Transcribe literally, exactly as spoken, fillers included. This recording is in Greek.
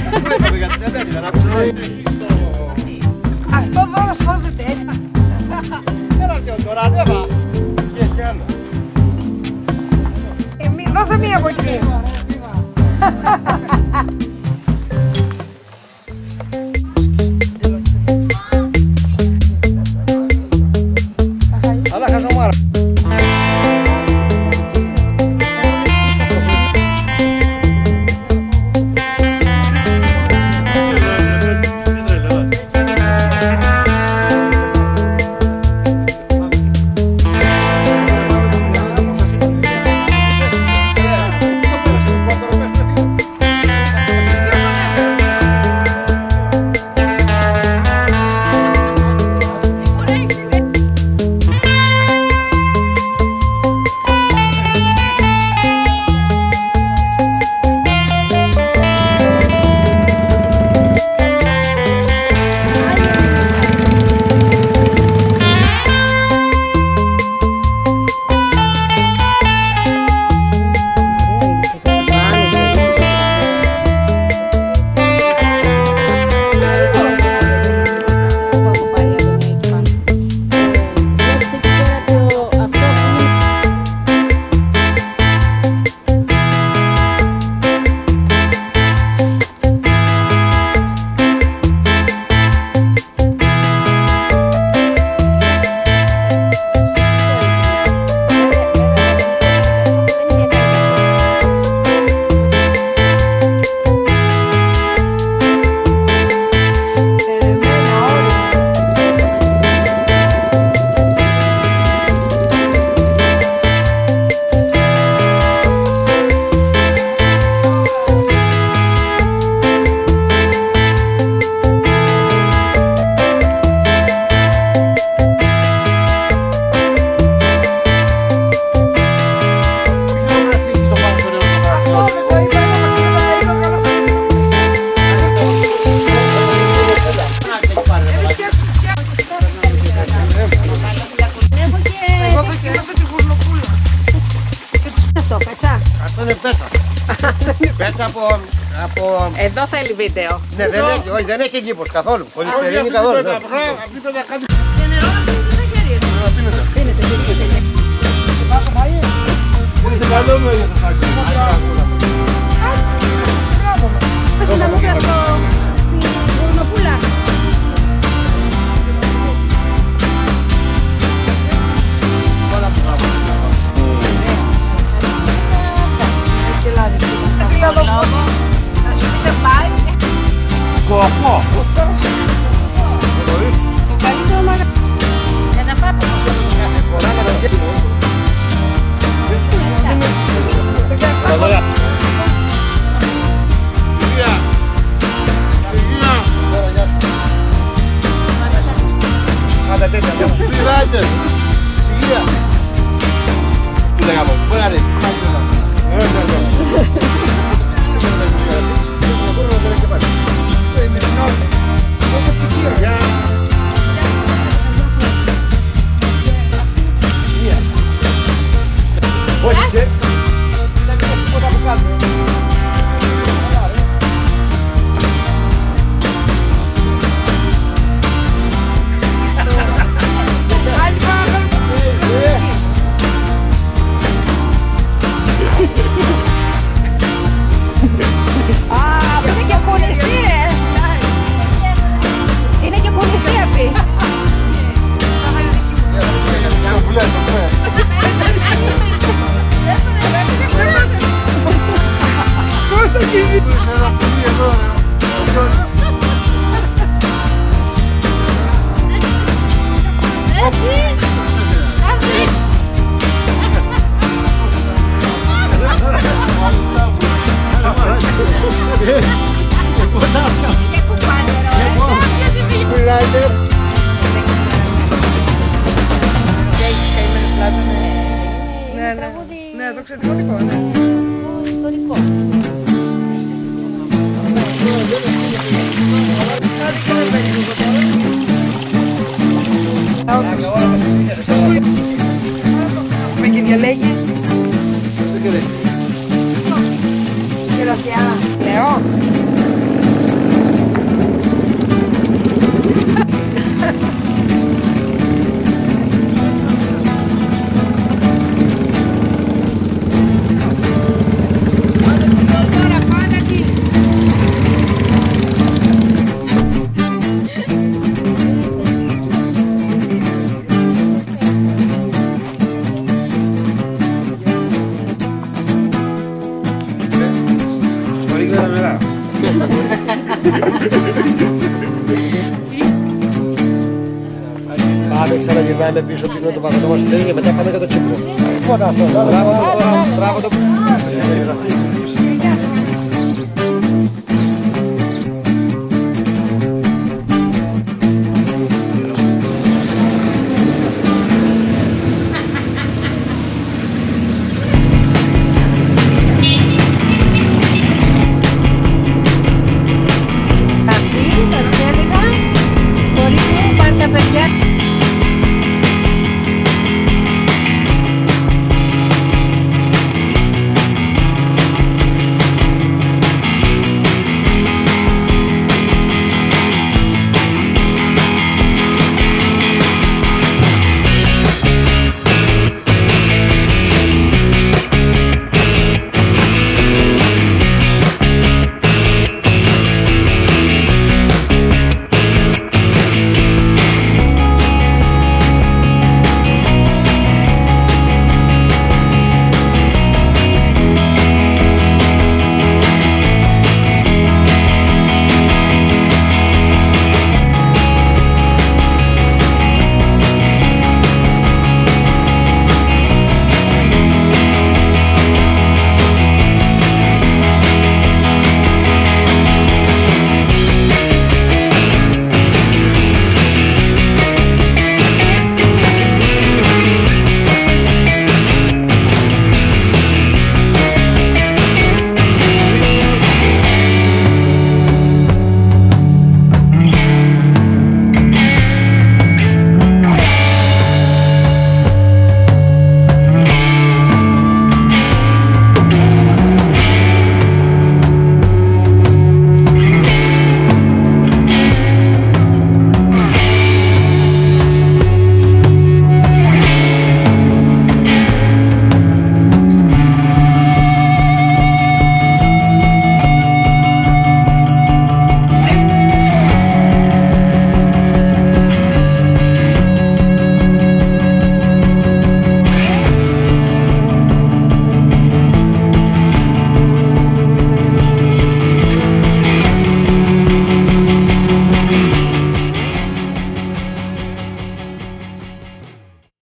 Αυτό δώρο σώζεται έτσι. Έλα και τώρα, ανέβα. Και έχει άλλο. Δώσε μία από εκεί. Αλλά χαζομάρα. Πέτσα από, από... Εδώ θέλει βίντεο. Ναι, δεν έχει, όχι, δεν έχει κήπος καθόλου. Πολυστερίνη καθόλου. Αυτή πέτα κάτι... Και νερό να πίνετε στα χέρια. Πίνετε, πίνετε. Είναι καλό με το φάκι. Πες να μου πει αυτό στην Γουρνοπούλα. Κοκό. Το καλύτερο μαγαζί. Για να πάτε. Κάθε φορά να το βγαίνει. Ωραία. Κυρία. Κυρία. Πάντα τέτοια. Σπυράκες. Κυρία. Τι λέγαμε, πού είναι. Όχι σε. Δεν ξέρω πώς θα το κάνουμε. Άλλη πάμε. Α, αυτό είναι και κονιστήρες. Είναι και κονιστή αυτή. Πώς θα γίνει. Ναι, ναι, ναι, το ξετικωτικό, ναι. Ιστορικό. Με και διαλέγει. Γερασιά. Λέω. Πάμε, ξαναγυρνάμε πίσω, πίνουμε το παγωτό μας και μετά πάμε για το τσίπρο. Μπράβο, μπράβο, μπράβο.